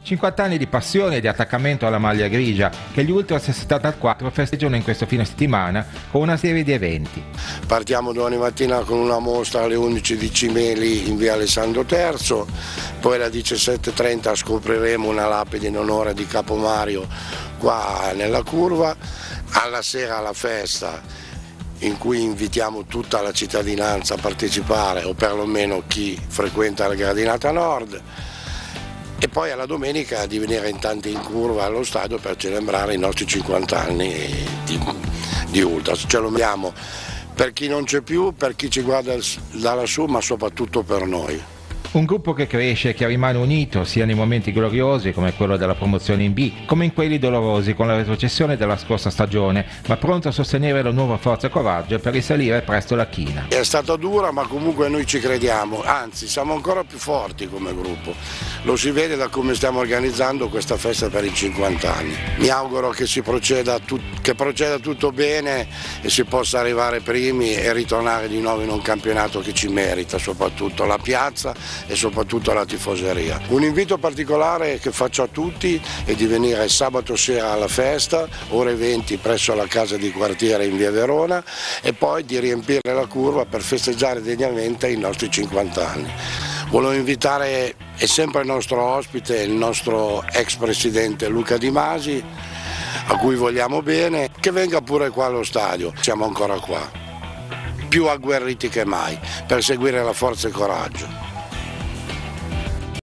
50 anni di passione e di attaccamento alla maglia grigia che gli Ultras 74 festeggiano in questo fine settimana con una serie di eventi. Partiamo domani mattina con una mostra alle 11 di Cimeli in via Alessandro III, poi alle 17:30 scopriremo una lapide in onore di Capo Mario qua nella curva, alla sera la festa in cui invitiamo tutta la cittadinanza a partecipare o perlomeno chi frequenta la gradinata nord. E poi alla domenica di venire in tanti in curva allo stadio per celebrare i nostri 50 anni di Ultras. Ce lo abbiamo per chi non c'è più, per chi ci guarda da lassù, ma soprattutto per noi. Un gruppo che cresce e che rimane unito sia nei momenti gloriosi come quello della promozione in B, come in quelli dolorosi con la retrocessione della scorsa stagione, ma pronto a sostenere la nuova forza e coraggio per risalire presto la china. È stata dura, ma comunque noi ci crediamo, anzi siamo ancora più forti come gruppo. Lo si vede da come stiamo organizzando questa festa per i 50 anni. Mi auguro che proceda tutto bene e si possa arrivare primi e ritornare di nuovo in un campionato che ci merita, soprattutto la piazza e soprattutto alla tifoseria. Un invito particolare che faccio a tutti è di venire sabato sera alla festa, ore 20 presso la casa di quartiere in via Verona, e poi di riempire la curva per festeggiare degnamente i nostri 50 anni. Volevo invitare, è sempre il nostro ospite, il nostro ex presidente Luca Di Masi, a cui vogliamo bene, che venga pure qua allo stadio, siamo ancora qua, più agguerriti che mai, per seguire la forza e coraggio.